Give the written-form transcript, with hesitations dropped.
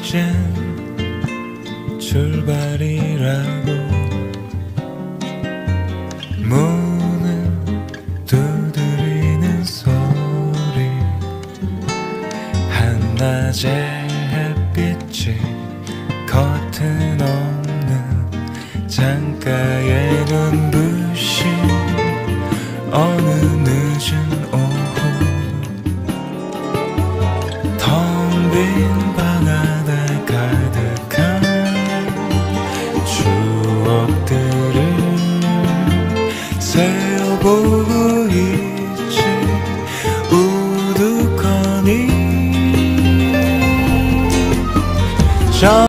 이젠 출발이라고 문을 두드리는 소리 한낮의 햇빛이 커튼 없는 창가에 눈부신 어느 늦은 오후 텅 빈 방 안에 가득한 추억들을 세어보고